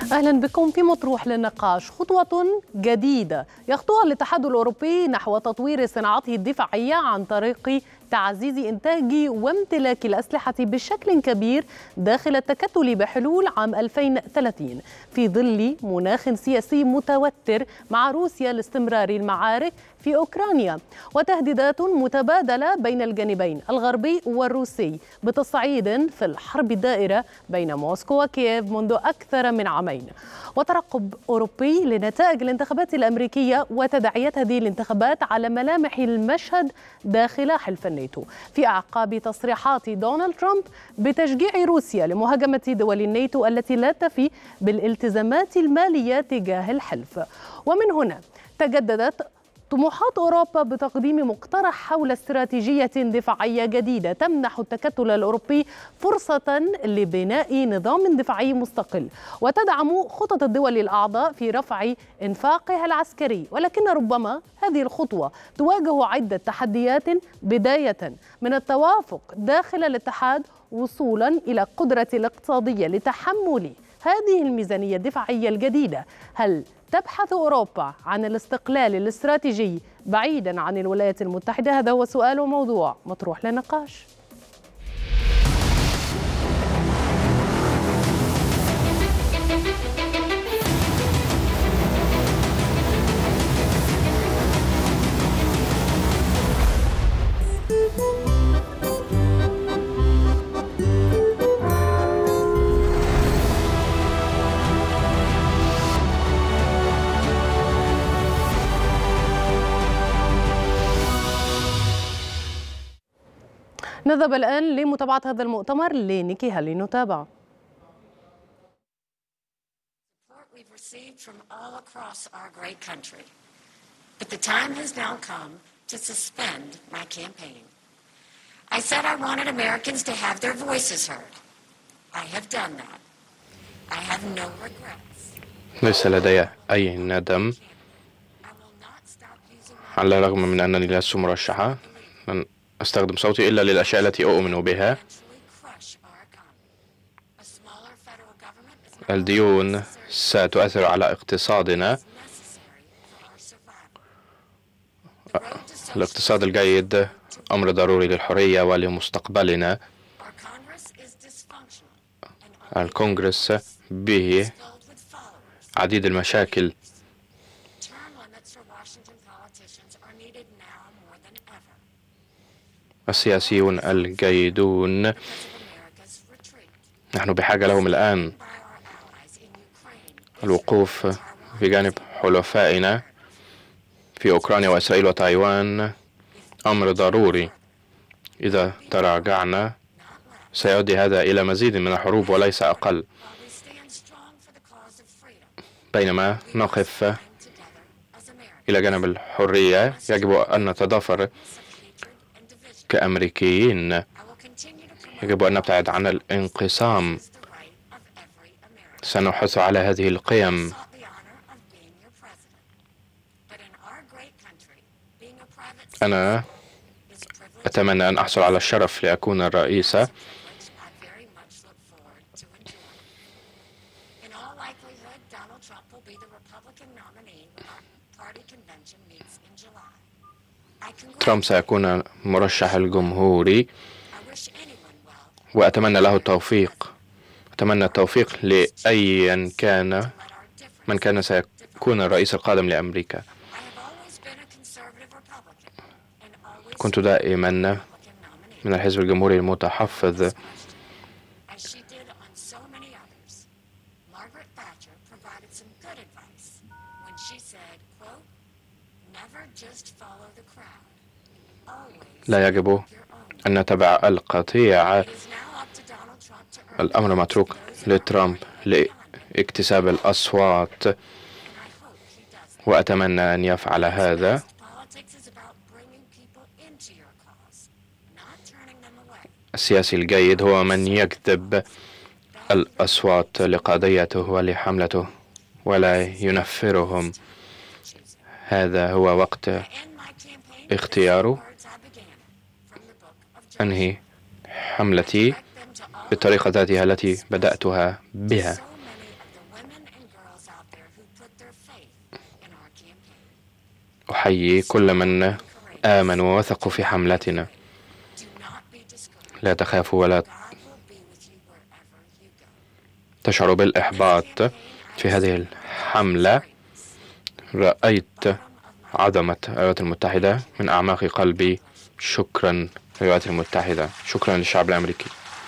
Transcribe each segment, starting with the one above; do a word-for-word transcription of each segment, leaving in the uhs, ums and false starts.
أهلا بكم في مطروح للنقاش. خطوة جديدة يخطوها الاتحاد الأوروبي نحو تطوير صناعته الدفاعية عن طريق تعزيز إنتاج وامتلاك الأسلحة بشكل كبير داخل التكتل بحلول عام ألفين وثلاثين في ظل مناخ سياسي متوتر مع روسيا لاستمرار المعارك في أوكرانيا وتهديدات متبادلة بين الجانبين الغربي والروسي بتصعيد في الحرب الدائرة بين موسكو وكييف منذ أكثر من عامين، وترقب أوروبي لنتائج الانتخابات الأمريكية وتداعيات هذه الانتخابات على ملامح المشهد داخل حلف الناتو في أعقاب تصريحات دونالد ترامب بتشجيع روسيا لمهاجمة دول الناتو التي لا تفي بالالتزامات المالية تجاه الحلف. ومن هنا تجددت طموحات أوروبا بتقديم مقترح حول استراتيجية دفاعية جديدة تمنح التكتل الأوروبي فرصة لبناء نظام دفاعي مستقل وتدعم خطط الدول الأعضاء في رفع إنفاقها العسكري، ولكن ربما هذه الخطوة تواجه عدة تحديات، بداية من التوافق داخل الاتحاد وصولا إلى قدرة الاقتصادية لتحمل هذه الميزانية الدفاعية الجديدة. هل تبحث أوروبا عن الاستقلال الاستراتيجي بعيدا عن الولايات المتحدة؟ هذا هو سؤال وموضوع مطروح للنقاش. نذهب الآن لمتابعة هذا المؤتمر لنيكي هالي نتابع. ليس لدي أي ندم، على الرغم من أنني لست مرشحة. لن أستخدم صوتي إلا للأشياء التي أؤمن بها. الديون ستؤثر على اقتصادنا. الاقتصاد الجيد أمر ضروري للحرية ولمستقبلنا. الكونغرس به عديد المشاكل. السياسيون الجيدون نحن بحاجة لهم الآن. الوقوف بجانب حلفائنا في أوكرانيا وإسرائيل وتايوان أمر ضروري. إذا تراجعنا سيؤدي هذا إلى مزيد من الحروب وليس أقل. بينما نقف إلى جانب الحرية يجب أن نتضافر كأمريكيين. يجب أن نبتعد عن الانقسام. سنحث على هذه القيم. أنا أتمنى أن أحصل على الشرف لأكون الرئيسة. ترامب سيكون مرشح الجمهوري وأتمنى له التوفيق. أتمنى التوفيق لأيا كان من كان سيكون الرئيس القادم لأمريكا. كنت دائما من الحزب الجمهوري المتحفظ. لا يجب أن نتبع القطيع. الأمر متروك لترامب لاكتساب الأصوات وأتمنى أن يفعل هذا. السياسي الجيد هو من يجذب الأصوات لقضيته ولحملته ولا ينفرهم. هذا هو وقت اختياره. أنهي حملتي بالطريقة ذاتها التي بدأتها بها. أحيي كل من آمنوا ووثقوا في حملتنا. لا تخافوا ولا تشعروا بالإحباط في هذه الحملة. رأيت عظمة الولايات المتحدة من أعماق قلبي. شكرا للولايات المتحدة، شكرا للشعب الأمريكي.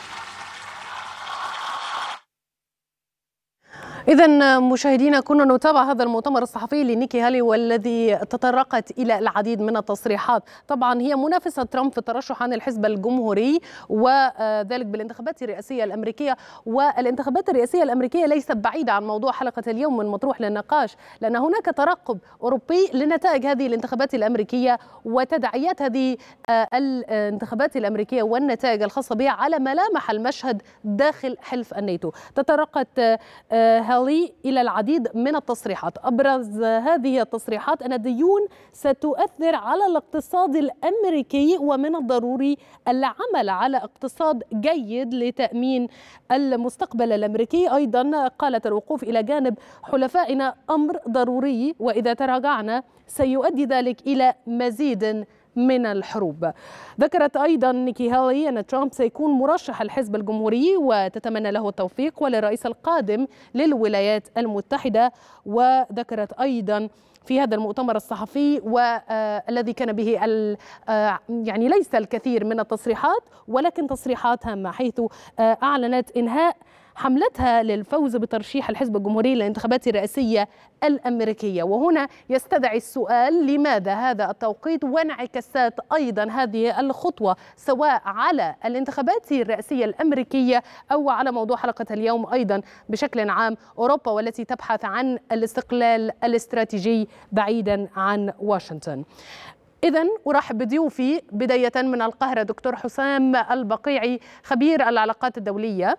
إذا مشاهدينا، كنا نتابع هذا المؤتمر الصحفي لنيكي هالي والذي تطرقت إلى العديد من التصريحات. طبعا هي منافسة ترامب في الترشح عن الحزب الجمهوري، وذلك بالانتخابات الرئاسية الأمريكية. والانتخابات الرئاسية الأمريكية ليست بعيدة عن موضوع حلقة اليوم من مطروح للنقاش، لأن هناك ترقب أوروبي لنتائج هذه الانتخابات الأمريكية وتداعيات هذه الانتخابات الأمريكية والنتائج الخاصة بها على ملامح المشهد داخل حلف الناتو. تطرقت هالي إلى العديد من التصريحات. أبرز هذه التصريحات أن الديون ستؤثر على الاقتصاد الأمريكي، ومن الضروري العمل على اقتصاد جيد لتأمين المستقبل الأمريكي. أيضا قالت الوقوف إلى جانب حلفائنا أمر ضروري، وإذا تراجعنا سيؤدي ذلك إلى مزيد من الحروب. ذكرت أيضا نيكي هالي أن ترامب سيكون مرشح الحزب الجمهوري وتتمنى له التوفيق وللرئيس القادم للولايات المتحدة. وذكرت أيضا في هذا المؤتمر الصحفي والذي كان به يعني ليس الكثير من التصريحات، ولكن تصريحات هامة، حيث أعلنت إنهاء حملتها للفوز بترشيح الحزب الجمهوري للانتخابات الرئاسية الأمريكية. وهنا يستدعي السؤال: لماذا هذا التوقيت، وانعكاسات أيضا هذه الخطوة سواء على الانتخابات الرئاسية الأمريكية أو على موضوع حلقة اليوم أيضا بشكل عام، أوروبا والتي تبحث عن الاستقلال الاستراتيجي بعيدا عن واشنطن. إذن أرحب بضيوفي بداية من القاهرة دكتور حسام البقيعي خبير العلاقات الدولية،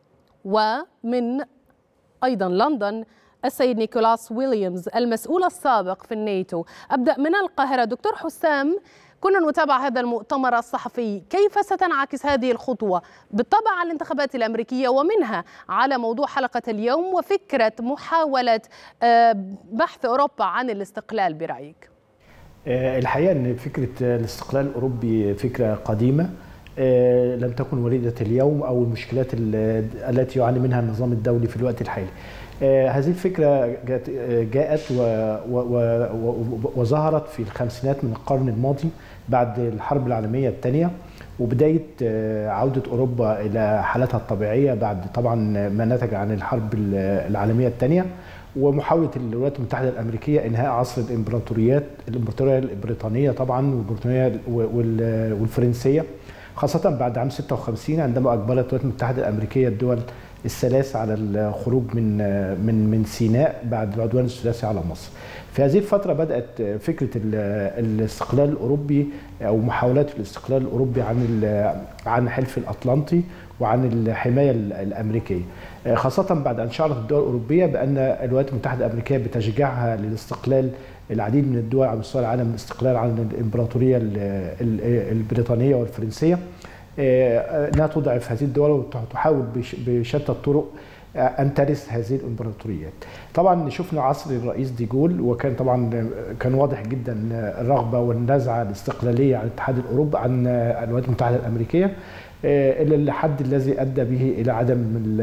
ومن أيضا لندن السيد نيكولاس ويليامز المسؤول السابق في الناتو. أبدأ من القاهرة دكتور حسام، كنا نتابع هذا المؤتمر الصحفي، كيف ستنعكس هذه الخطوة بالطبع على الانتخابات الأمريكية ومنها على موضوع حلقة اليوم وفكرة محاولة بحث أوروبا عن الاستقلال برأيك؟ الحقيقة أن فكرة الاستقلال الأوروبي فكرة قديمة لم تكن وليدة اليوم أو المشكلات التي يعاني منها النظام الدولي في الوقت الحالي. هذه الفكرة جاءت وظهرت في الخمسينات من القرن الماضي بعد الحرب العالمية الثانية، وبداية عودة أوروبا إلى حالتها الطبيعية بعد طبعا ما نتج عن الحرب العالمية الثانية، ومحاولة الولايات المتحدة الأمريكية إنهاء عصر الإمبراطوريات، الإمبراطورية البريطانية طبعا والبريطانية والفرنسية، خاصة بعد عام ستة وخمسين عندما أجبرت الولايات المتحدة الأمريكية الدول الثلاث على الخروج من من من سيناء بعد العدوان الثلاثي على مصر. في هذه الفترة بدأت فكرة الاستقلال الأوروبي أو محاولات الاستقلال الأوروبي عن عن حلف الأطلنطي وعن الحماية الأمريكية، خاصة بعد أن شعرت الدول الأوروبية بأن الولايات المتحدة الأمريكية بتشجيعها للاستقلال العديد من الدول على مستوى العالم الاستقلال عن الإمبراطورية البريطانية والفرنسية، أنها تضعف هذه الدول وتحاول بشتى الطرق أن ترث هذه الإمبراطوريات. طبعا شفنا عصر الرئيس دي جول، وكان طبعا كان واضح جدا الرغبة والنزعة الاستقلالية عن الاتحاد الأوروبي عن الولايات المتحدة الأمريكية، إلى الحد الذي أدى به إلى عدم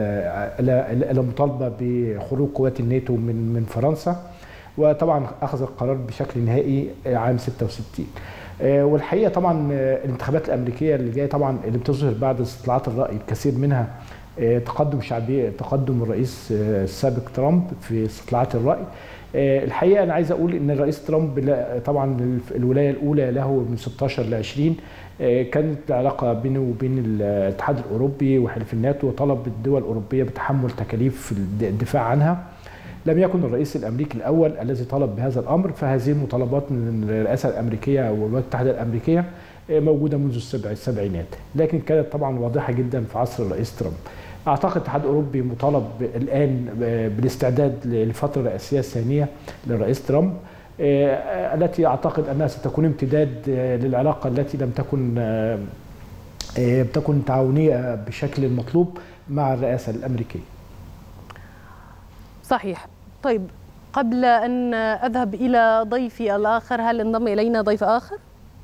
إلى مطالبة بخروج قوات الناتو من من فرنسا، وطبعا أخذ القرار بشكل نهائي عام ستة وستين. والحقيقة طبعا الانتخابات الأمريكية اللي جاية طبعا اللي بتظهر بعد استطلاعات الرأي الكثير منها تقدم شعبي تقدم الرئيس السابق ترامب في استطلاعات الرأي. الحقيقة أنا عايز أقول إن الرئيس ترامب طبعا الولاية الأولى له من ستة عشر ل عشرين كانت العلاقة بينه وبين الاتحاد الأوروبي وحلف الناتو، وطلب الدول الأوروبية بتحمل تكاليف الدفاع عنها. لم يكن الرئيس الأمريكي الأول الذي طلب بهذا الأمر، فهذه المطالبات من الرئاسة الأمريكية والولايات المتحدة الأمريكية موجودة منذ السبعينات، لكن كانت طبعا واضحة جدا في عصر الرئيس ترامب. أعتقد الاتحاد الأوروبي مطالب الآن بالاستعداد للفترة الرئاسية الثانية للرئيس ترامب، التي أعتقد أنها ستكون امتداد للعلاقة التي لم تكن تكن تعاونية بشكل المطلوب مع الرئاسة الأمريكية. صحيح. طيب، قبل أن أذهب إلى ضيفي الآخر، هل انضم إلينا ضيف آخر؟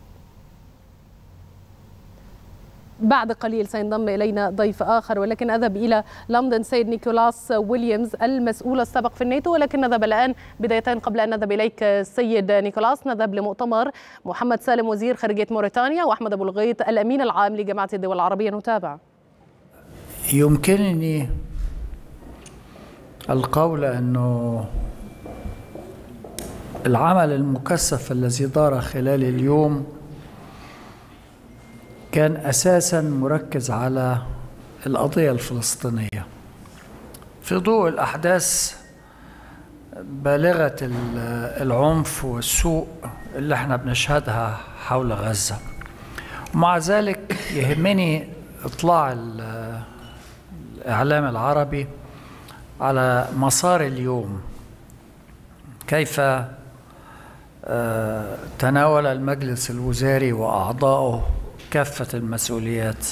بعد قليل سينضم إلينا ضيف آخر، ولكن أذهب إلى لندن سيد نيكولاس ويليامز المسؤول السابق في الناتو. ولكن نذهب الآن بداية قبل أن نذهب إليك سيد نيكولاس، نذهب لمؤتمر محمد سالم وزير خارجية موريتانيا وأحمد أبو الغيط الأمين العام لجامعة الدول العربية. نتابع. يمكنني القول أنه العمل المكثف الذي دار خلال اليوم كان أساساً مركز على القضية الفلسطينية في ضوء الأحداث بالغة العنف والسوء اللي احنا بنشهدها حول غزة. ومع ذلك يهمني إطلاع الإعلام العربي على مسار اليوم، كيف تناول المجلس الوزاري وأعضائه كافة المسؤوليات.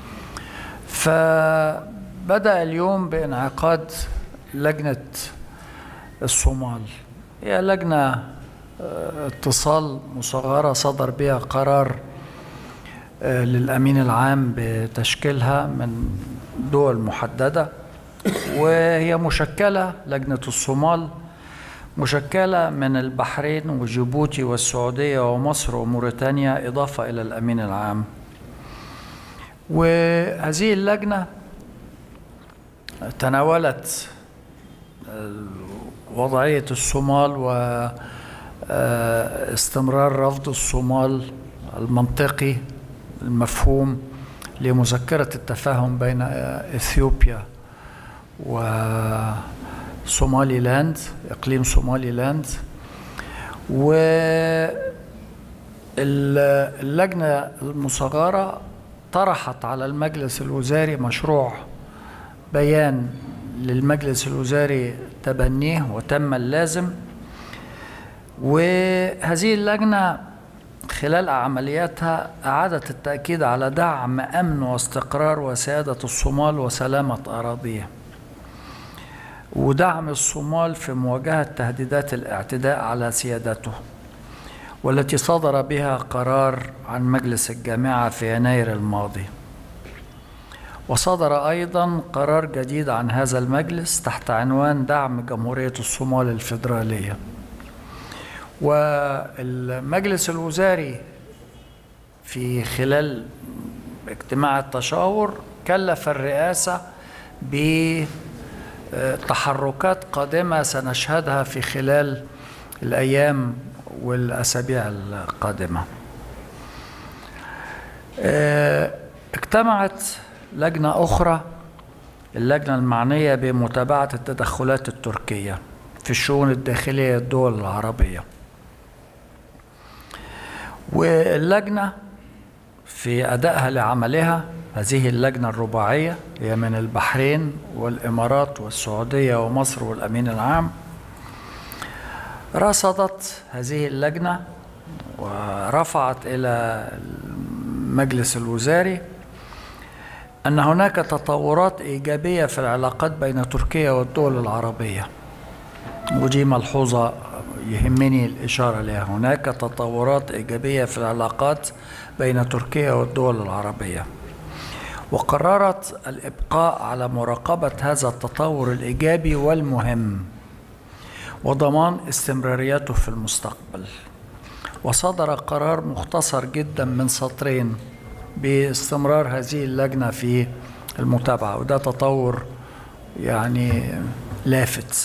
فبدأ اليوم بانعقاد لجنة الصومال، هي لجنة اتصال مصغرة صدر بها قرار للأمين العام بتشكيلها من دول محددة، وهي مشكلة لجنة الصومال مشكلة من البحرين وجيبوتي والسعودية ومصر وموريتانيا إضافة إلى الأمين العام. وهذه اللجنة تناولت وضعية الصومال واستمرار رفض الصومال المنطقي المفهوم لمذكرة التفاهم بين إثيوبيا وصومالي لاند، إقليم صومالي لاند. واللجنة المصغرة طرحت على المجلس الوزاري مشروع بيان للمجلس الوزاري تبنيه وتم اللازم. وهذه اللجنة خلال عملياتها أعادت التأكيد على دعم أمن واستقرار وسيادة الصومال وسلامة أراضيه، ودعم الصومال في مواجهة تهديدات الاعتداء على سيادته، والتي صدر بها قرار عن مجلس الجامعة في يناير الماضي. وصدر أيضا قرار جديد عن هذا المجلس تحت عنوان دعم جمهورية الصومال الفيدرالية. والمجلس الوزاري في خلال اجتماع التشاور كلف الرئاسة بتحركات قادمة سنشهدها في خلال الأيام والأسابيع القادمة. اجتمعت لجنة أخرى، اللجنة المعنية بمتابعة التدخلات التركية في الشؤون الداخلية الدول العربية. واللجنة في أدائها لعملها، هذه اللجنة الرباعية هي من البحرين والإمارات والسعودية ومصر والأمين العام، رصدت هذه اللجنة ورفعت إلى المجلس الوزاري أن هناك تطورات إيجابية في العلاقات بين تركيا والدول العربية. ودي ملحوظة يهمني الإشارة لها، هناك تطورات إيجابية في العلاقات بين تركيا والدول العربية. وقررت الإبقاء على مراقبة هذا التطور الإيجابي والمهم وضمان استمراريته في المستقبل. وصدر قرار مختصر جدا من سطرين باستمرار هذه اللجنة في المتابعة، وده تطور يعني لافت.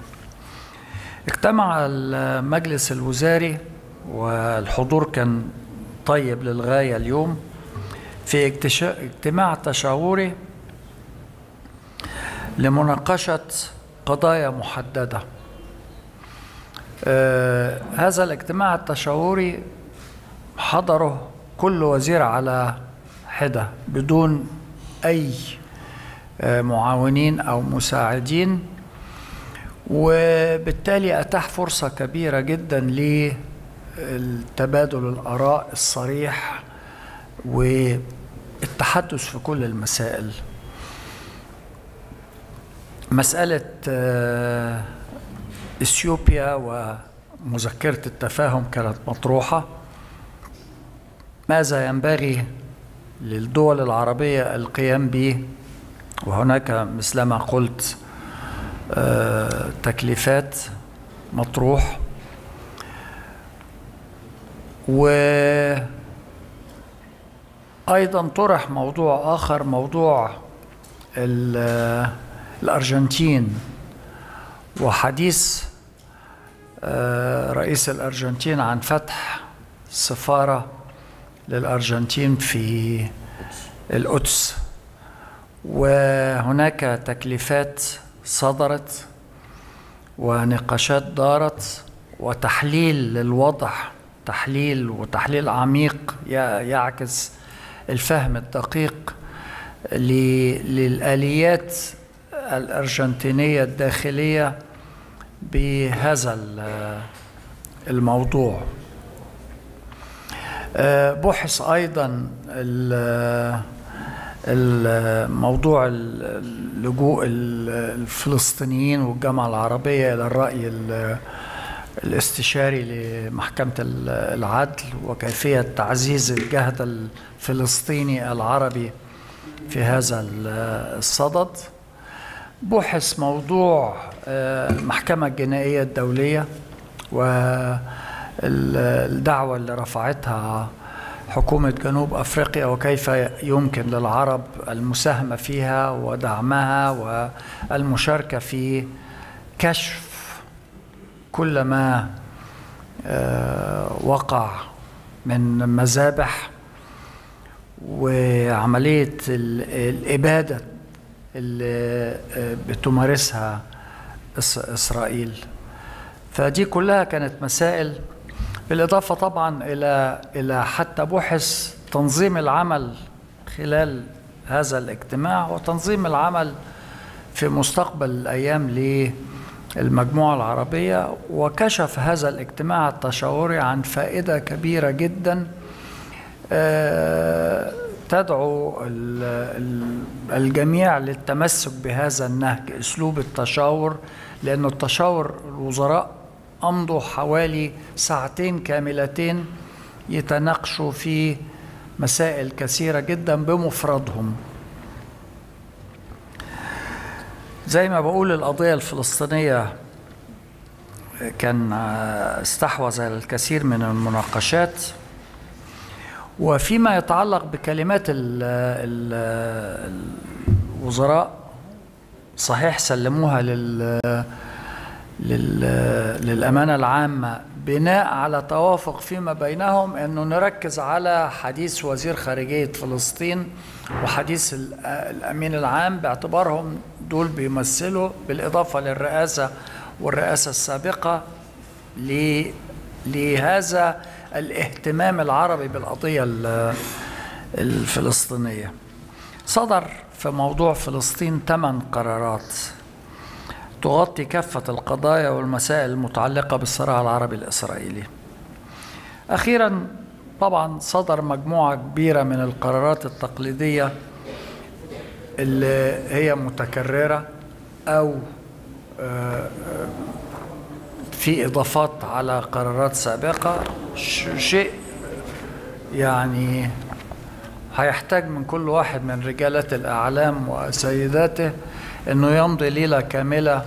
اجتمع المجلس الوزاري والحضور كان طيب للغاية اليوم في اجتماع تشاوري لمناقشة قضايا محددة. آه هذا الاجتماع التشاوري حضره كل وزير على حدة بدون أي آه معاونين أو مساعدين، وبالتالي أتاح فرصة كبيرة جدا للتبادل الآراء الصريح والتحدث في كل المسائل. مسألة إثيوبيا ومذكرة التفاهم كانت مطروحة. ماذا ينبغي للدول العربية القيام به؟ وهناك مثلما قلت تكليفات مطروح، وأيضا طرح موضوع آخر، موضوع الأرجنتين، وحديث رئيس الأرجنتين عن فتح سفارة للأرجنتين في القدس، وهناك تكليفات صدرت ونقاشات دارت وتحليل للوضع، تحليل وتحليل عميق يعكس الفهم الدقيق للآليات الأرجنتينية الداخلية بهذا الموضوع. بحث أيضا الموضوع اللجوء الفلسطينيين والجامعة العربية إلى الرأي الاستشاري لمحكمة العدل وكيفية تعزيز الجهد الفلسطيني العربي في هذا الصدد. بحث موضوع المحكمة الجنائية الدولية والدعوة اللي رفعتها حكومة جنوب أفريقيا وكيف يمكن للعرب المساهمة فيها ودعمها والمشاركة في كشف كل ما وقع من مذابح وعملية الإبادة اللي بتمارسها إسرائيل. فدي كلها كانت مسائل، بالإضافة طبعا إلى إلى حتى بحث تنظيم العمل خلال هذا الاجتماع وتنظيم العمل في مستقبل الأيام للمجموعة العربية. وكشف هذا الاجتماع التشاوري عن فائدة كبيرة جدا تدعو الجميع للتمسك بهذا النهج، أسلوب التشاور، لأن التشاور الوزراء أمضوا حوالي ساعتين كاملتين يتناقشوا في مسائل كثيرة جدا بمفردهم. زي ما بقول القضية الفلسطينية كان استحوذ على الكثير من المناقشات، وفيما يتعلق بكلمات الوزراء صحيح سلموها لل للأمانة العامة بناء على توافق فيما بينهم أنه نركز على حديث وزير خارجية فلسطين وحديث الأمين العام باعتبارهم دول بيمثلوا بالإضافة للرئاسة والرئاسة السابقة لهذا الاهتمام العربي بالقضية الفلسطينية. صدر في موضوع فلسطين ثمان قرارات تغطي كافة القضايا والمسائل المتعلقة بالصراع العربي الإسرائيلي. أخيراً طبعاً صدر مجموعة كبيرة من القرارات التقليدية اللي هي متكررة أو في إضافات على قرارات سابقة، شيء يعني هيحتاج من كل واحد من رجالات الأعلام وسيداته أنه يمضي ليلة كاملة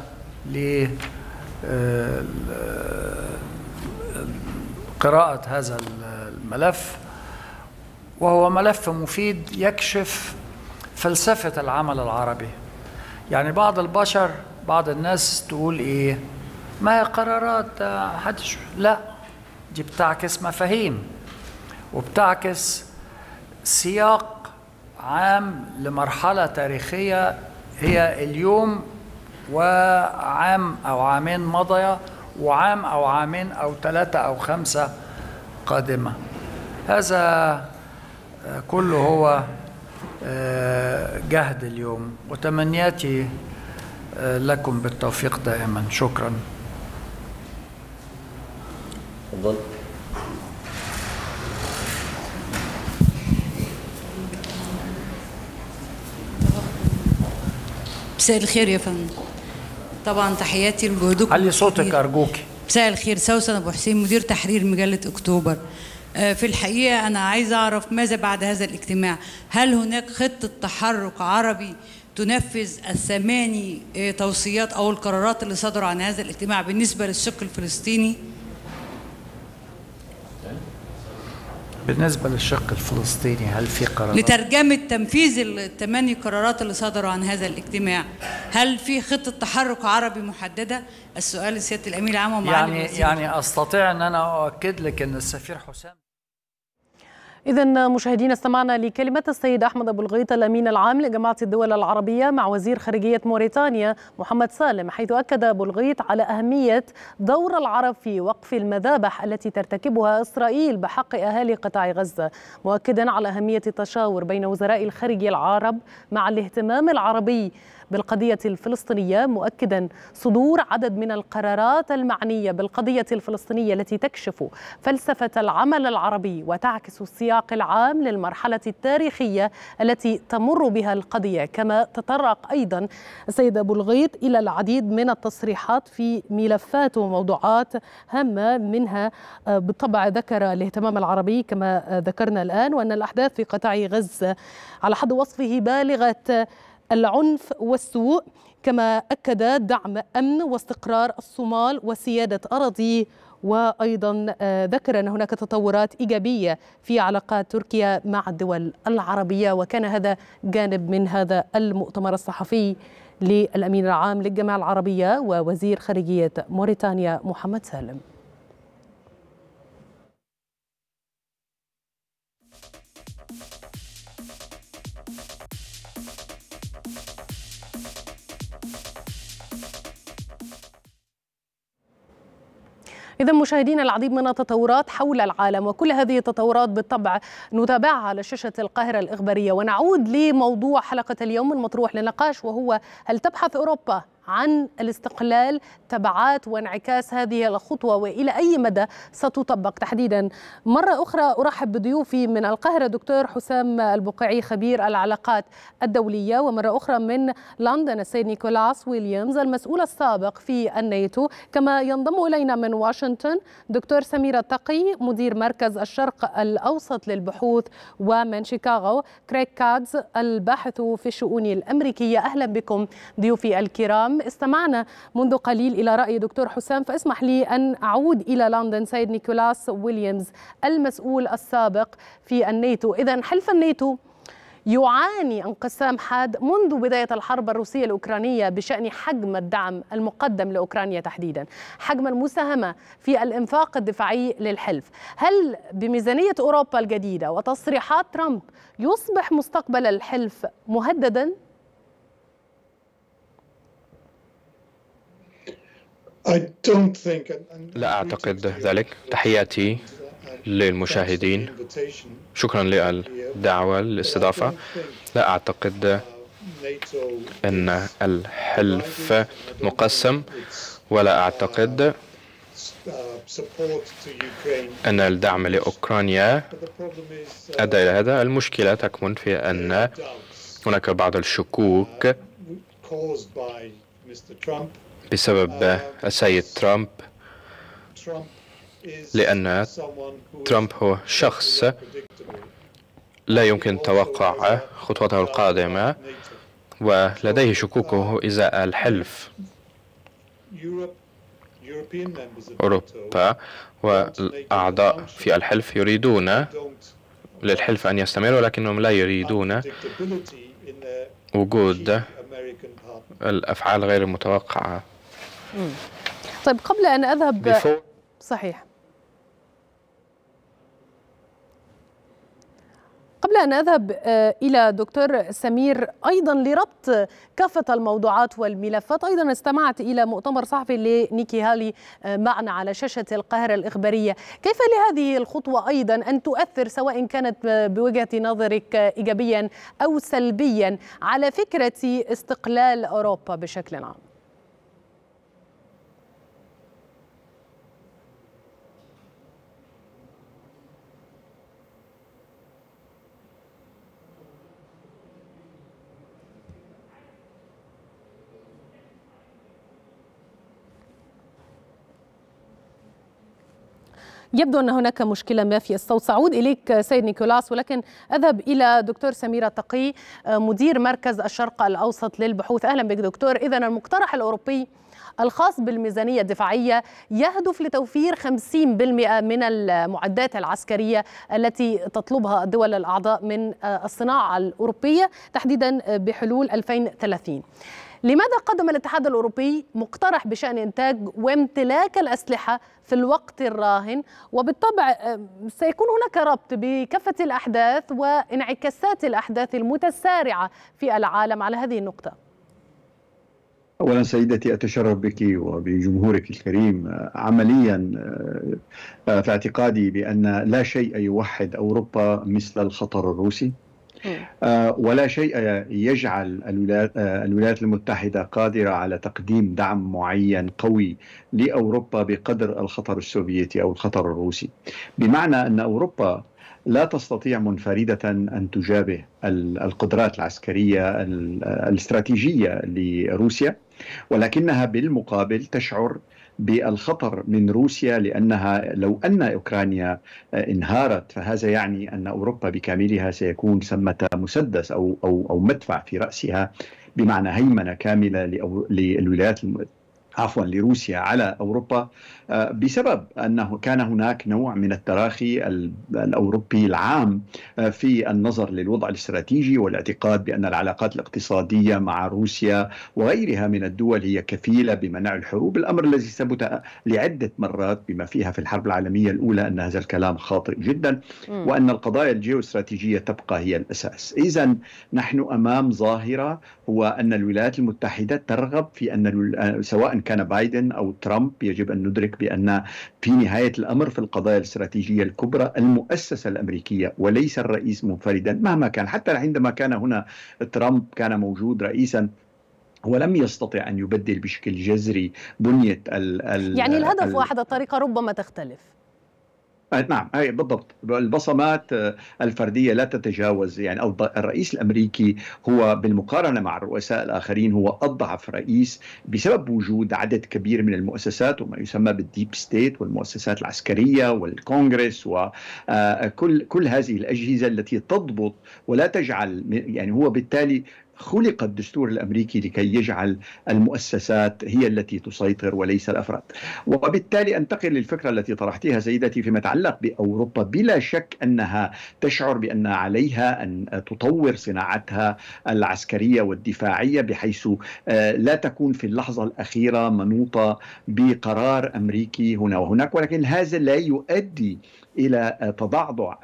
لقراءة هذا الملف، وهو ملف مفيد يكشف فلسفة العمل العربي. يعني بعض البشر بعض الناس تقول إيه، ما هي قرارات حدش، لا، دي بتعكس مفاهيم وبتعكس سياق عام لمرحلة تاريخية هي اليوم وعام أو عامين مضيا وعام أو عامين أو ثلاثة أو خمسة قادمة. هذا كله هو جهد اليوم، وتمنياتي لكم بالتوفيق دائما. شكرا. تفضل. مساء الخير يا فندم. طبعا تحياتي لجهودكم. علي صوتك أرجوكي. مساء الخير، سوسن أبو حسين، مدير تحرير مجلة أكتوبر. في الحقيقة أنا عايز أعرف ماذا بعد هذا الاجتماع؟ هل هناك خطة تحرك عربي تنفذ الثماني توصيات أو القرارات اللي صدروا عن هذا الاجتماع بالنسبة للشق الفلسطيني؟ بالنسبة للشق الفلسطيني هل في قرارات لترجمة تنفيذ الثماني قرارات اللي صدروا عن هذا الاجتماع؟ هل في خطة تحرك عربي محددة؟ السؤال لسيادة الأمين العام ومعالي يعني الوزير. يعني أستطيع أن أنا أؤكد لك أن السفير حسام. إذا مشاهدينا استمعنا لكلمة السيد أحمد أبو الغيط الأمين العام لجامعة الدول العربية مع وزير خارجية موريتانيا محمد سالم، حيث أكد أبو الغيط على أهمية دور العرب في وقف المذابح التي ترتكبها إسرائيل بحق أهالي قطاع غزة، مؤكدا على أهمية التشاور بين وزراء الخارجية العرب مع الاهتمام العربي بالقضية الفلسطينية، مؤكدا صدور عدد من القرارات المعنية بالقضية الفلسطينية التي تكشف فلسفة العمل العربي وتعكس السياق العام للمرحلة التاريخية التي تمر بها القضية. كما تطرق أيضا السيد أبو الغيط إلى العديد من التصريحات في ملفات وموضوعات هامة، منها بالطبع ذكر الاهتمام العربي كما ذكرنا الآن، وأن الأحداث في قطاع غزة على حد وصفه بالغة العنف والسوء، كما أكد دعم أمن واستقرار الصومال وسيادة أراضي، وأيضا ذكر أن هناك تطورات إيجابية في علاقات تركيا مع الدول العربية. وكان هذا جانب من هذا المؤتمر الصحفي للأمين العام للجامعة العربية ووزير خارجية موريتانيا محمد سالم. إذا مشاهدينا العديد من التطورات حول العالم، وكل هذه التطورات بالطبع نتابعها على شاشة القاهرة الإخبارية. ونعود لموضوع حلقة اليوم المطروح للنقاش، وهو هل تبحث أوروبا عن الاستقلال؟ تبعات وانعكاس هذه الخطوة وإلى أي مدى ستطبق تحديدا. مرة أخرى أرحب بضيوفي من القاهرة دكتور حسام البقيعي خبير العلاقات الدولية، ومرة أخرى من لندن السيد نيكولاس ويليامز المسؤول السابق في الناتو، كما ينضم إلينا من واشنطن دكتور سمير التقي مدير مركز الشرق الأوسط للبحوث، ومن شيكاغو كريغ كادز الباحث في الشؤون الأمريكية. أهلا بكم ضيوفي الكرام. استمعنا منذ قليل إلى رأي دكتور حسام، فاسمح لي أن أعود إلى لندن. سيد نيكولاس ويليامز المسؤول السابق في الناتو، إذن حلف الناتو يعاني انقسام حاد منذ بداية الحرب الروسية الأوكرانية بشأن حجم الدعم المقدم لأوكرانيا تحديدا، حجم المساهمة في الإنفاق الدفاعي للحلف. هل بميزانية أوروبا الجديدة وتصريحات ترامب يصبح مستقبل الحلف مهددا؟ لا أعتقد ذلك. تحياتي للمشاهدين، شكرا للدعوة للاستضافة. لا أعتقد أن الحلف مقسم، ولا أعتقد أن الدعم لأوكرانيا أدى إلى هذا. المشكلة تكمن في أن هناك بعض الشكوك بسبب السيد ترامب، لأن ترامب هو شخص لا يمكن توقع خطوته القادمة، ولديه شكوكه إزاء الحلف. أوروبا والأعضاء في الحلف يريدون للحلف أن يستمر، ولكنهم لا يريدون وجود الأفعال غير المتوقعة. طيب قبل أن أذهب Before... صحيح قبل أن أذهب إلى دكتور سمير أيضا لربط كافة الموضوعات والملفات، أيضا استمعت إلى مؤتمر صحفي لنيكي هالي معنا على شاشة القاهرة الإخبارية. كيف لهذه الخطوة أيضا أن تؤثر سواء كانت بوجهة نظرك إيجابيا أو سلبيا على فكرة استقلال أوروبا بشكل عام؟ يبدو أن هناك مشكلة ما في الصوت. سأعود إليك سيد نيكولاس، ولكن أذهب إلى دكتور سميرة تقي مدير مركز الشرق الأوسط للبحوث. أهلا بك دكتور. إذن المقترح الأوروبي الخاص بالميزانية الدفاعية يهدف لتوفير خمسين بالمئة من المعدات العسكرية التي تطلبها الدول الأعضاء من الصناعة الأوروبية تحديدا بحلول ألفين وثلاثين. لماذا قدم الاتحاد الأوروبي مقترح بشأن إنتاج وامتلاك الأسلحة في الوقت الراهن؟ وبالطبع سيكون هناك ربط بكافة الأحداث وانعكاسات الأحداث المتسارعة في العالم على هذه النقطة. أولا سيدتي أتشرف بك وبجمهورك الكريم. عمليا في اعتقادي بأن لا شيء يوحد أوروبا مثل الخطر الروسي، ولا شيء يجعل الولايات المتحدة قادرة على تقديم دعم معين قوي لأوروبا بقدر الخطر السوفيتي أو الخطر الروسي. بمعنى أن أوروبا لا تستطيع منفردة أن تجابه القدرات العسكرية الاستراتيجية لروسيا، ولكنها بالمقابل تشعر بالخطر من روسيا، لأنها لو أن أوكرانيا انهارت فهذا يعني أن أوروبا بكاملها سيكون ثمة مسدس أو, أو, أو مدفع في رأسها، بمعنى هيمنة كاملة للولايات عفوا لروسيا على أوروبا، بسبب أنه كان هناك نوع من التراخي الأوروبي العام في النظر للوضع الاستراتيجي والاعتقاد بأن العلاقات الاقتصادية مع روسيا وغيرها من الدول هي كفيلة بمنع الحروب، الأمر الذي ثبت لعدة مرات بما فيها في الحرب العالمية الأولى أن هذا الكلام خاطئ جدا، وأن القضايا الجيوستراتيجية تبقى هي الأساس. إذن نحن أمام ظاهرة هو أن الولايات المتحدة ترغب في أن سواء كان بايدن أو ترامب، يجب أن ندرك بأن في نهاية الأمر في القضايا الاستراتيجية الكبرى المؤسسة الأمريكية وليس الرئيس منفردا مهما كان. حتى عندما كان هنا ترامب كان موجود رئيسا ولم يستطع أن يبدل بشكل جذري بنية ال ال يعني الهدف ال واحد، الطريقة ربما تختلف. نعم أي بالضبط، البصمات الفردية لا تتجاوز، يعني الرئيس الأمريكي هو بالمقارنة مع الرؤساء الآخرين هو أضعف رئيس بسبب وجود عدد كبير من المؤسسات وما يسمى بالديب ستيت والمؤسسات العسكرية والكونغرس وكل كل هذه الأجهزة التي تضبط ولا تجعل، يعني هو بالتالي خلق الدستور الأمريكي لكي يجعل المؤسسات هي التي تسيطر وليس الأفراد. وبالتالي أنتقل للفكرة التي طرحتها سيدتي فيما يتعلق بأوروبا. بلا شك أنها تشعر بأن عليها أن تطور صناعتها العسكرية والدفاعية بحيث لا تكون في اللحظة الأخيرة منوطة بقرار أمريكي هنا وهناك، ولكن هذا لا يؤدي إلى تضعضع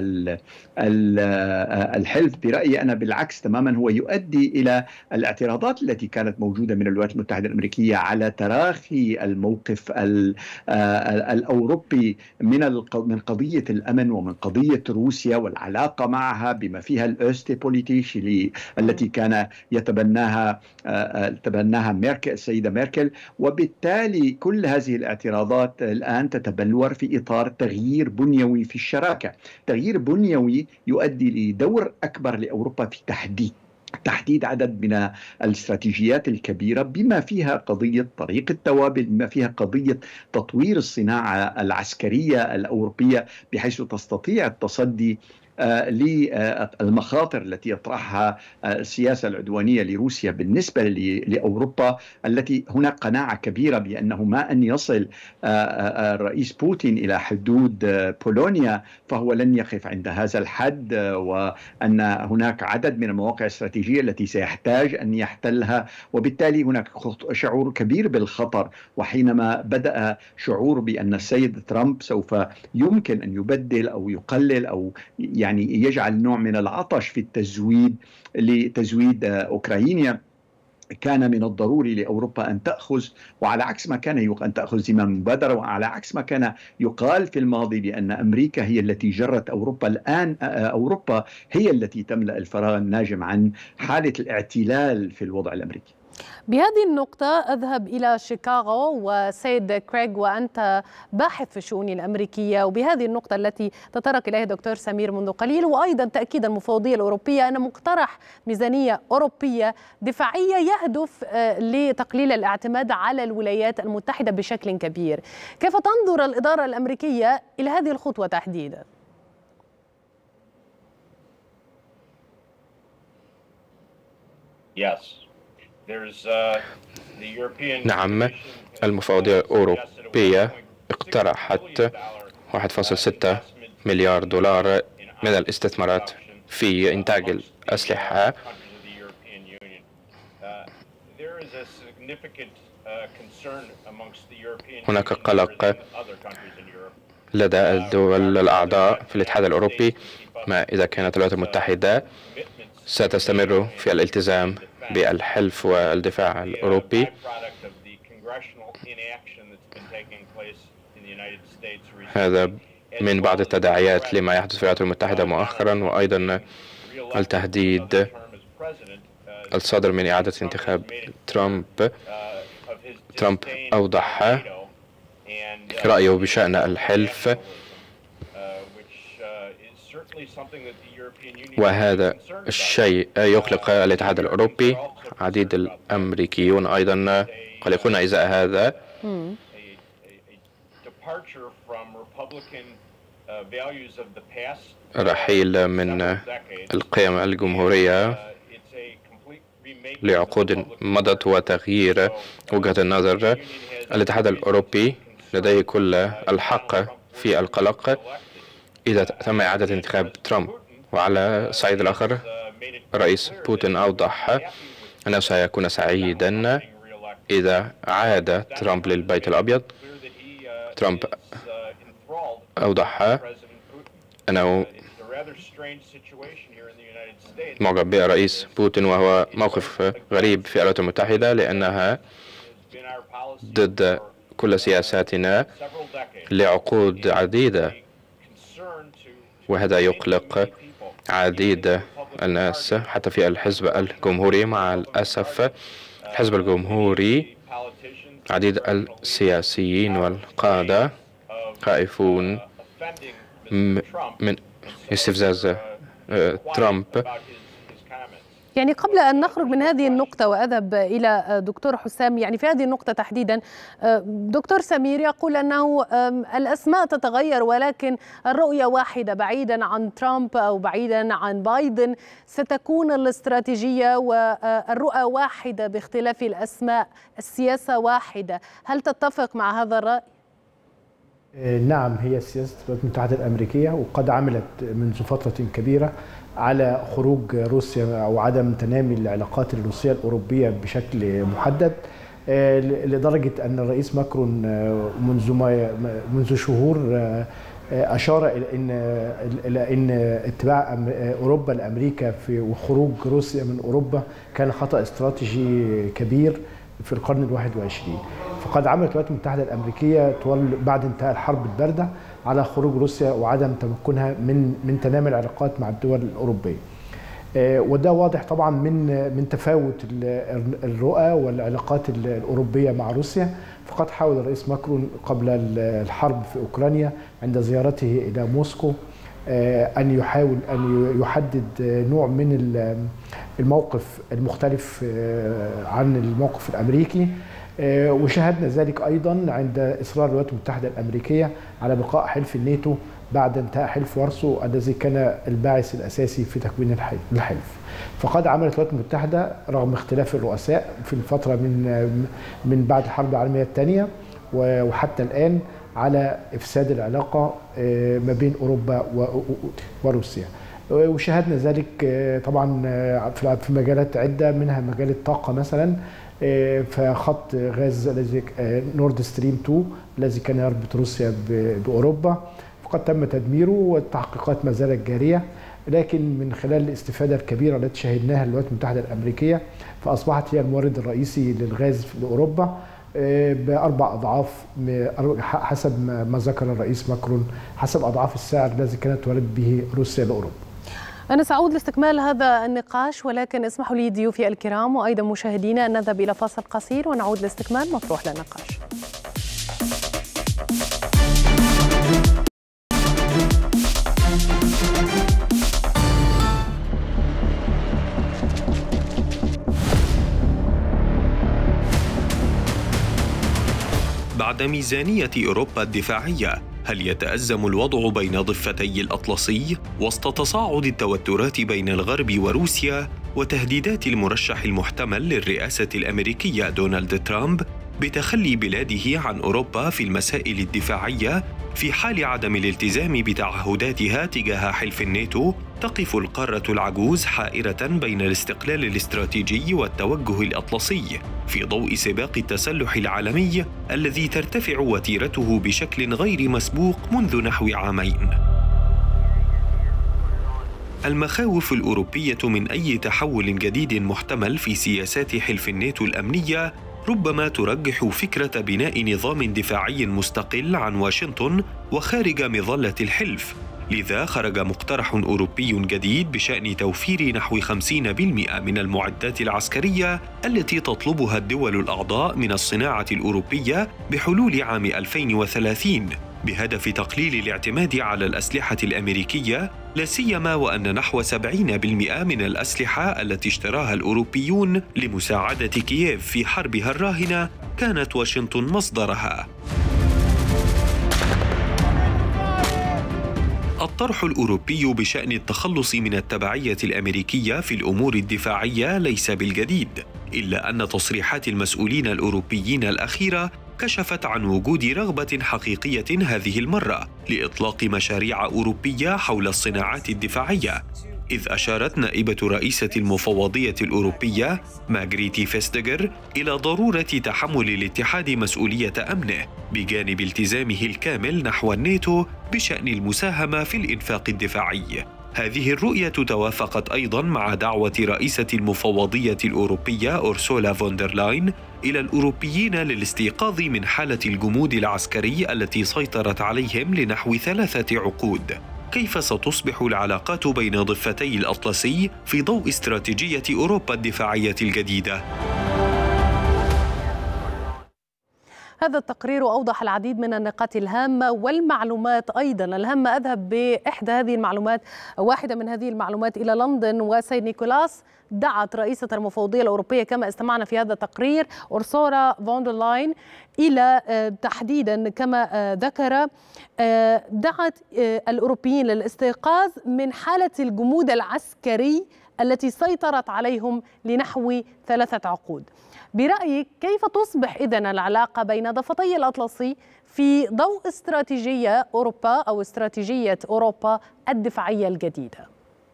الحلف. برأيي أنا بالعكس تماما، هو يؤدي إلى الاعتراضات التي كانت موجودة من الولايات المتحدة الأمريكية على تراخي الموقف الأوروبي من من قضية الأمن ومن قضية روسيا والعلاقة معها بما فيها الأوستيبوليتيش التي كان يتبناها تبناها ميركل السيدة ميركل. وبالتالي كل هذه الاعتراضات الآن تتبلور في إطار تغيير بنيوي في الشراكة، تغيير بنيوي يؤدي لدور أكبر لأوروبا في تحديد تحديد عدد من الاستراتيجيات الكبيرة بما فيها قضية طريق التوابل، بما فيها قضية تطوير الصناعة العسكرية الأوروبية بحيث تستطيع التصدي للمخاطر التي يطرحها السياسة العدوانية لروسيا بالنسبة لأوروبا، التي هناك قناعة كبيرة بأنه ما أن يصل الرئيس بوتين إلى حدود بولونيا فهو لن يقف عند هذا الحد، وأن هناك عدد من المواقع الاستراتيجية التي سيحتاج أن يحتلها، وبالتالي هناك شعور كبير بالخطر. وحينما بدأ شعور بأن السيد ترامب سوف يمكن أن يبدل أو يقلل أو يعني يعني يجعل نوع من العطش في التزويد لتزويد أوكرانيا، كان من الضروري لأوروبا أن تأخذ، وعلى عكس ما كان أن تأخذ زمام المبادرة، وعلى عكس ما كان يقال في الماضي بأن أمريكا هي التي جرت أوروبا، الآن أوروبا هي التي تملأ الفراغ الناجم عن حالة الاعتلال في الوضع الأمريكي. بهذه النقطة أذهب إلى شيكاغو وسيد كريغ، وأنت باحث في الشؤون الأمريكية، وبهذه النقطة التي تطرق إليها دكتور سمير منذ قليل، وأيضا تأكيد المفوضية الأوروبية أن مقترح ميزانية أوروبية دفاعية يهدف لتقليل الاعتماد على الولايات المتحدة بشكل كبير. كيف تنظر الإدارة الأمريكية إلى هذه الخطوة تحديدا؟ Yes. نعم، المفوضية الأوروبية اقترحت واحد فاصلة ستة مليار دولار من الاستثمارات في إنتاج الأسلحة. هناك قلق لدى الدول الأعضاء في الاتحاد الأوروبي ما إذا كانت الولايات المتحدة ستستمر في الالتزام بالحلف والدفاع الأوروبي. هذا من بعض التداعيات لما يحدث في الولايات المتحدة مؤخرا، وأيضا التهديد الصادر من إعادة انتخاب ترامب. ترامب أوضح رأيه بشأن الحلف، وهذا الشيء يقلق الاتحاد الأوروبي. عديد الأمريكيون أيضا قلقون إزاء هذا. الرحيل من القيم الجمهورية لعقود مضت وتغيير وجهة النظر. الاتحاد الأوروبي لديه كل الحق في القلق إذا تم إعادة انتخاب ترامب. وعلى الصعيد الآخر الرئيس بوتين أوضح أنه سيكون سعيدا إذا عاد ترامب للبيت الأبيض. ترامب أوضح أنه معجب بالرئيس بوتين، وهو موقف غريب في الولايات المتحدة لأنها ضد كل سياساتنا لعقود عديدة، وهذا يقلق عديد الناس حتى في الحزب الجمهوري. مع الأسف الحزب الجمهوري عديد السياسيين والقادة خائفون من استفزاز ترامب. يعني قبل أن نخرج من هذه النقطة وأذهب إلى دكتور حسام، يعني في هذه النقطة تحديدا دكتور سمير يقول أنه الأسماء تتغير ولكن الرؤية واحدة، بعيدا عن ترامب أو بعيدا عن بايدن ستكون الاستراتيجية والرؤى واحدة باختلاف الأسماء، السياسة واحدة. هل تتفق مع هذا الرأي؟ نعم، هي سياسة الولايات المتحدة الأمريكية وقد عملت منذ فترة كبيرة على خروج روسيا أو عدم تنامي العلاقات الروسية الأوروبية بشكل محدد، لدرجة أن الرئيس ماكرون منذ ما منذ شهور أشار إلى أن إلى أن اتباع أوروبا لأمريكا في وخروج روسيا من أوروبا كان خطأ استراتيجي كبير في القرن الواحد والعشرين. فقد عملت الولايات المتحدة الأمريكية طوال بعد انتهاء الحرب الباردة على خروج روسيا وعدم تمكنها من من تنامي العلاقات مع الدول الأوروبية. وده واضح طبعا من من تفاوت الرؤى والعلاقات الأوروبية مع روسيا. فقد حاول الرئيس ماكرون قبل الحرب في أوكرانيا عند زيارته إلى موسكو أن يحاول أن يحدد نوع من الموقف المختلف عن الموقف الأمريكي، وشاهدنا ذلك أيضا عند إصرار الولايات المتحدة الأمريكية على بقاء حلف الناتو بعد انتهاء حلف وارسو الذي كان الباعث الأساسي في تكوين الحلف. فقد عملت الولايات المتحدة رغم اختلاف الرؤساء في الفترة من من بعد الحرب العالمية الثانية وحتى الآن على إفساد العلاقة ما بين أوروبا وروسيا، وشاهدنا ذلك طبعا في مجالات عدة منها مجال الطاقة مثلا، فخط غاز الذي نورد ستريم اثنين الذي كان يربط روسيا بأوروبا فقد تم تدميره والتحقيقات ما زالت جارية، لكن من خلال الاستفادة الكبيرة التي شهدناها للولايات المتحدة الأمريكية فأصبحت هي المورد الرئيسي للغاز لأوروبا بأربع أضعاف حسب ما ذكر الرئيس ماكرون، حسب أضعاف السعر الذي كانت تورد به روسيا لأوروبا. أنا سأعود لاستكمال هذا النقاش، ولكن اسمحوا لي ضيوفي الكرام وأيضا مشاهدينا أن نذهب إلى فاصل قصير ونعود لاستكمال مطروح للنقاش. بعد ميزانية أوروبا الدفاعية، هل يتأزم الوضع بين ضفتي الأطلسي وسط تصاعد التوترات بين الغرب وروسيا وتهديدات المرشح المحتمل للرئاسة الأمريكية دونالد ترامب بتخلي بلاده عن أوروبا في المسائل الدفاعية في حال عدم الالتزام بتعهداتها تجاه حلف الناتو؟ تقف القارة العجوز حائرة بين الاستقلال الاستراتيجي والتوجه الأطلسي في ضوء سباق التسلح العالمي الذي ترتفع وتيرته بشكل غير مسبوق منذ نحو عامين. المخاوف الأوروبية من أي تحول جديد محتمل في سياسات حلف الناتو الأمنية ربما ترجح فكرة بناء نظام دفاعي مستقل عن واشنطن وخارج مظلة الحلف. لذا خرج مقترح أوروبي جديد بشأن توفير نحو خمسين بالمئة من المعدات العسكرية التي تطلبها الدول الأعضاء من الصناعة الأوروبية بحلول عام ألفين وثلاثين، بهدف تقليل الاعتماد على الأسلحة الأمريكية، لا سيما وأن نحو سبعين بالمئة من الأسلحة التي اشتراها الأوروبيون لمساعدة كييف في حربها الراهنة كانت واشنطن مصدرها. الطرح الأوروبي بشأن التخلص من التبعية الأمريكية في الأمور الدفاعية ليس بالجديد، إلا أن تصريحات المسؤولين الأوروبيين الأخيرة كشفت عن وجود رغبة حقيقية هذه المرة لإطلاق مشاريع أوروبية حول الصناعات الدفاعية، إذ أشارت نائبة رئيسة المفوضية الأوروبية ماغريتي فيستغر إلى ضرورة تحمل الاتحاد مسؤولية أمنه بجانب التزامه الكامل نحو الناتو بشأن المساهمة في الإنفاق الدفاعي. هذه الرؤية توافقت أيضاً مع دعوة رئيسة المفوضية الأوروبية أورسولا فوندرلاين إلى الأوروبيين للاستيقاظ من حالة الجمود العسكري التي سيطرت عليهم لنحو ثلاثة عقود. كيف ستصبح العلاقات بين ضفتي الأطلسي في ضوء استراتيجية أوروبا الدفاعية الجديدة؟ هذا التقرير أوضح العديد من النقاط الهامة والمعلومات أيضا الهامة. أذهب بإحدى هذه المعلومات، واحدة من هذه المعلومات إلى لندن، وسيد نيكولاس دعت رئيسة المفوضية الأوروبية كما استمعنا في هذا التقرير أورسولا فوندرلاين إلى تحديدا كما ذكر دعت الأوروبيين للاستيقاظ من حالة الجمود العسكري التي سيطرت عليهم لنحو ثلاثة عقود. برأيك كيف تصبح إذن العلاقة بين ضفتي الأطلسي في ضوء استراتيجية أوروبا أو استراتيجية أوروبا الدفاعية الجديدة؟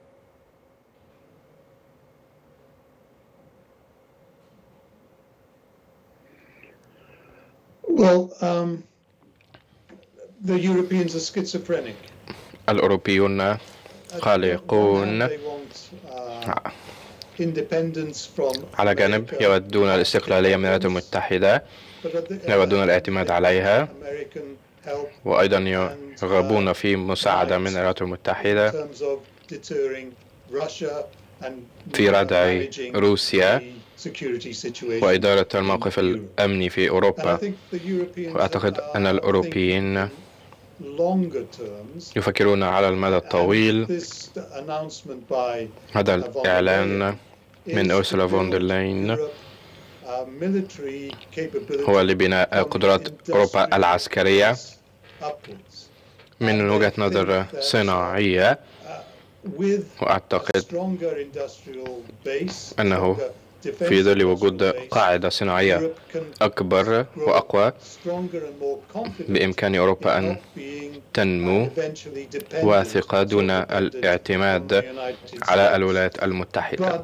Well, um, the Europeans are schizophrenic. الأوروبيون قلقون. على جانب يودون الاستقلالية من الولايات المتحدة، يودون الاعتماد عليها، وأيضا يرغبون في مساعدة من الولايات المتحدة في ردع روسيا وإدارة الموقف الأمني في أوروبا. وأعتقد أن الأوروبيين يفكرون على المدى الطويل. هذا الإعلان من أورسولا فوندرلاين هو لبناء قدرات أوروبا العسكرية من وجهة نظر صناعية، وأعتقد أنه في ظل وجود قاعدة صناعية أكبر وأقوى بإمكان أوروبا أن تنمو واثقة دون الاعتماد على الولايات المتحدة.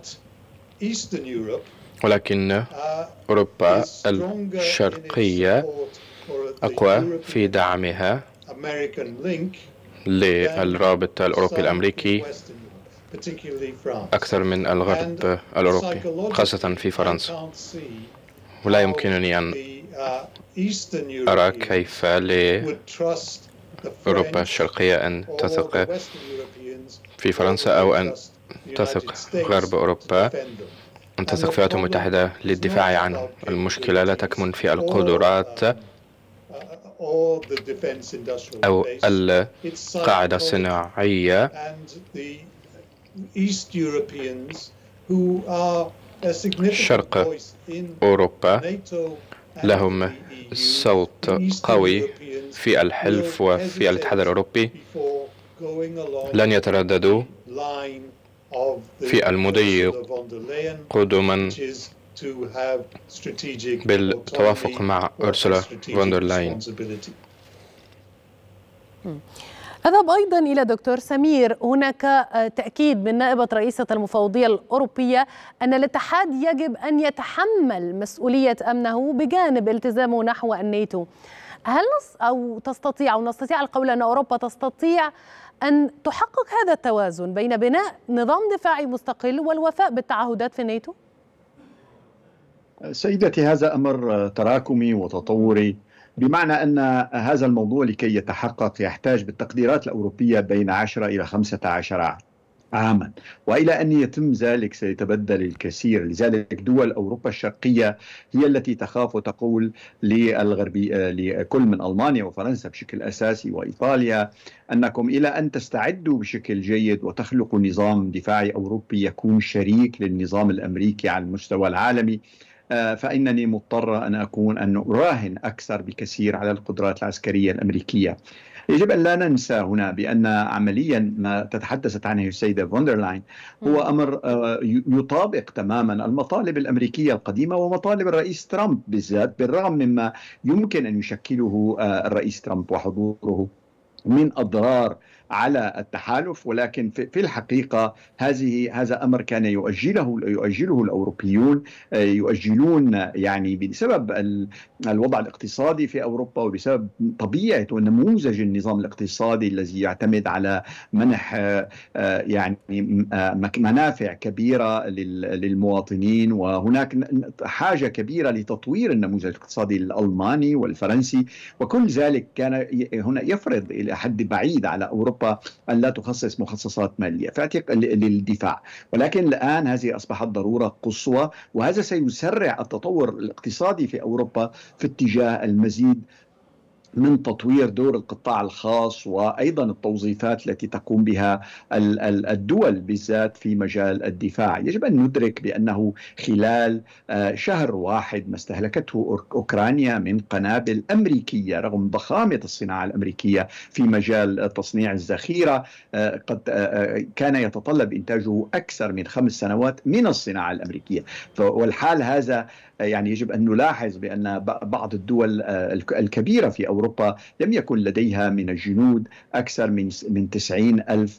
ولكن أوروبا الشرقية أقوى في دعمها للرابط الأوروبي الأمريكي أكثر من الغرب الأوروبي، خاصة في فرنسا. ولا يمكنني أن أرى كيف أوروبا الشرقية أن تثق في فرنسا أو أن تثق غرب أوروبا، أن تثق في الولايات المتحدة للدفاع عن المشكلة لا تكمن في القدرات أو القاعدة الصناعية. شرق أوروبا لهم صوت قوي في الحلف وفي الاتحاد الأوروبي، لن يترددوا في المضي قدما بالتوافق مع أرسولا فوندر لاين. أذهب أيضا إلى دكتور سمير. هناك تأكيد من نائبة رئيسة المفوضية الأوروبية أن الاتحاد يجب أن يتحمل مسؤولية أمنه بجانب التزامه نحو الناتو. هل أو تستطيع أو نستطيع القول أن أوروبا تستطيع أن تحقق هذا التوازن بين بناء نظام دفاعي مستقل والوفاء بالتعهدات في الناتو؟ سيدتي، هذا أمر تراكمي وتطوري، بمعنى أن هذا الموضوع لكي يتحقق يحتاج بالتقديرات الأوروبية بين عشرة إلى خمسة عشر عاما، وإلى أن يتم ذلك سيتبدل الكثير. لذلك دول أوروبا الشرقية هي التي تخاف وتقول للغربي لكل من ألمانيا وفرنسا بشكل أساسي وإيطاليا أنكم إلى أن تستعدوا بشكل جيد وتخلقوا نظام دفاعي أوروبي يكون شريك للنظام الأمريكي على المستوى العالمي، فإنني مضطر أن أكون أن أراهن أكثر بكثير على القدرات العسكرية الأمريكية. يجب أن لا ننسى هنا بأن عمليا ما تتحدثت عنه السيدة فوندر لاين هو أمر يطابق تماما المطالب الأمريكية القديمة ومطالب الرئيس ترامب بالذات، بالرغم مما يمكن أن يشكله الرئيس ترامب وحضوره من أضرار على التحالف، ولكن في الحقيقة هذه هذا أمر كان يؤجله يؤجله الأوروبيون، يؤجلون يعني بسبب الوضع الاقتصادي في أوروبا وبسبب طبيعة ونموذج النظام الاقتصادي الذي يعتمد على منح يعني منافع كبيرة للمواطنين، وهناك حاجة كبيرة لتطوير النموذج الاقتصادي الألماني والفرنسي، وكل ذلك كان هنا يفرض إلى حد بعيد على أوروبا أن لا تخصص مخصصات مالية للدفاع. ولكن الآن هذه أصبحت ضرورة قصوى، وهذا سيسرع التطور الاقتصادي في أوروبا في اتجاه المزيد من تطوير دور القطاع الخاص وأيضا التوظيفات التي تقوم بها الدول بالذات في مجال الدفاع. يجب أن ندرك بأنه خلال شهر واحد ما استهلكته أوكرانيا من قنابل أمريكية رغم ضخامة الصناعة الأمريكية في مجال تصنيع الذخيرة قد كان يتطلب إنتاجه أكثر من خمس سنوات من الصناعة الأمريكية. والحال هذا يعني يجب أن نلاحظ بأن بعض الدول الكبيرة في أوروبا لم يكن لديها من الجنود أكثر من من تسعين ألف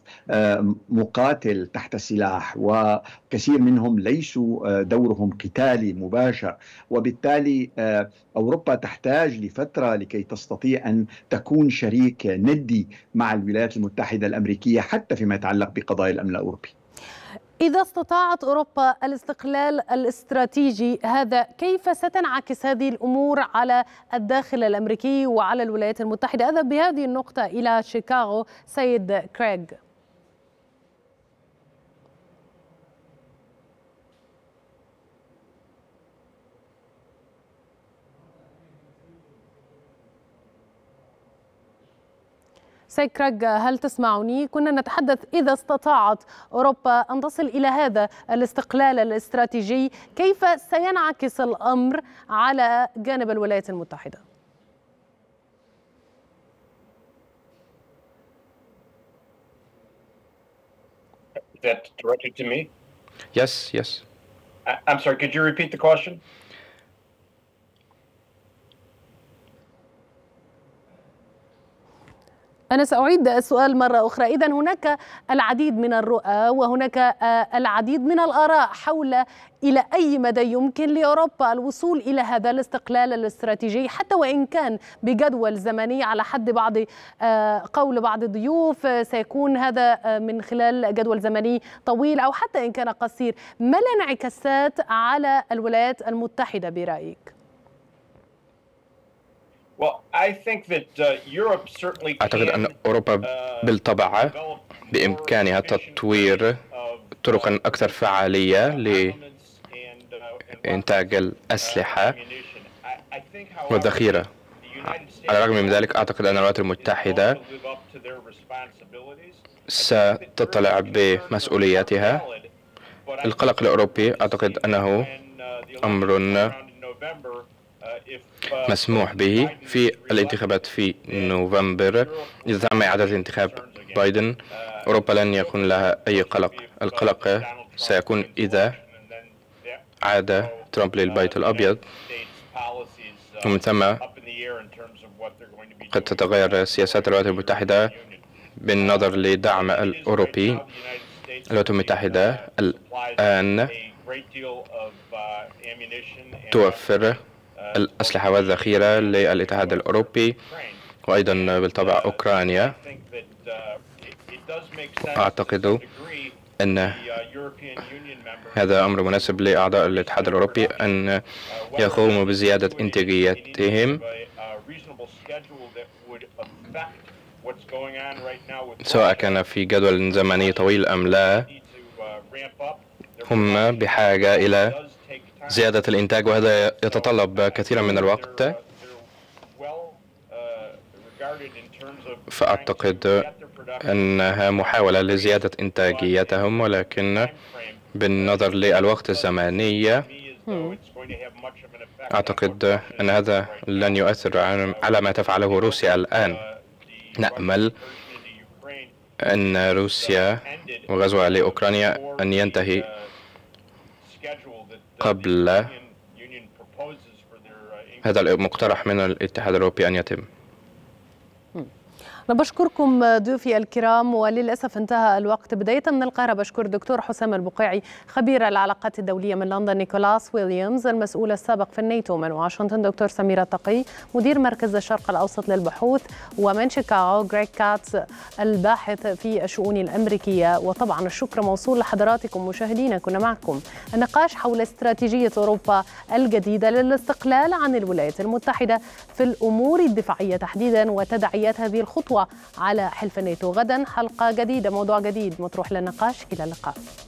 مقاتل تحت سلاح، وكثير منهم ليسوا دورهم قتالي مباشر، وبالتالي أوروبا تحتاج لفترة لكي تستطيع أن تكون شريك ندي مع الولايات المتحدة الأمريكية حتى فيما يتعلق بقضايا الأمن الأوروبي. إذا استطاعت أوروبا الاستقلال الاستراتيجي هذا، كيف ستنعكس هذه الأمور على الداخل الأمريكي وعلى الولايات المتحدة؟ أذهب بهذه النقطة إلى شيكاغو. سيد كريغ. سيد كريغ، هل تسمعني؟ كنا نتحدث إذا استطاعت أوروبا أن تصل إلى هذا الاستقلال الاستراتيجي، كيف سينعكس الأمر على جانب الولايات المتحدة؟ Is that directed to me? Yes, yes. I, I'm sorry, could you repeat the question? أنا سأعيد السؤال مرة أخرى. إذن هناك العديد من الرؤى وهناك العديد من الآراء حول إلى أي مدى يمكن لأوروبا الوصول إلى هذا الاستقلال الاستراتيجي، حتى وإن كان بجدول زمني على حد بعض قول بعض الضيوف سيكون هذا من خلال جدول زمني طويل أو حتى إن كان قصير. ما الانعكاسات على الولايات المتحدة برأيك؟ أعتقد أن أوروبا بالطبع بإمكانها تطوير طرقا أكثر فعالية لإنتاج الأسلحة والذخيرة. على الرغم من ذلك أعتقد أن الولايات المتحدة ستطلع بمسؤولياتها. القلق الأوروبي أعتقد أنه أمر مسموح به في الانتخابات في نوفمبر. إذا تم إعادة انتخاب بايدن أوروبا لن يكون لها أي قلق. القلق سيكون إذا عاد ترامب للبيت الأبيض، ومن ثم قد تتغير سياسات الولايات المتحدة بالنظر لدعم الأوروبي. الولايات المتحدة الآن توفر الأسلحة والذخيرة للاتحاد الأوروبي وأيضا بالطبع أوكرانيا. أعتقد أن هذا أمر مناسب لأعضاء الاتحاد الأوروبي أن يقوموا بزيادة إنتاجيتهم سواء كان في جدول زمني طويل أم لا. هم بحاجة إلى زيادة الإنتاج وهذا يتطلب كثيرا من الوقت. فأعتقد أنها محاولة لزيادة إنتاجيتهم، ولكن بالنظر للوقت الزمني أعتقد أن هذا لن يؤثر على ما تفعله روسيا الآن. نأمل أن روسيا وغزوها لأوكرانيا أن ينتهي قبل هذا المقترح من الاتحاد الأوروبي أن يتم. أنا بشكركم ضيوفي الكرام، وللأسف انتهى الوقت. بداية من القاهرة بشكر الدكتور حسام البقيعي خبير العلاقات الدولية من لندن، نيكولاس ويليامز المسؤول السابق في الناتو من واشنطن، دكتور سميرة تقي مدير مركز الشرق الأوسط للبحوث، ومن شيكاغو غريغ كاتس الباحث في الشؤون الأمريكية. وطبعا الشكر موصول لحضراتكم مشاهدينا، كنا معكم. النقاش حول استراتيجية أوروبا الجديدة للاستقلال عن الولايات المتحدة في الأمور الدفاعية تحديدا وتداعيات هذه الخطوة على حلف الناتو. غدا حلقة جديدة، موضوع جديد مطروح للنقاش. إلى اللقاء.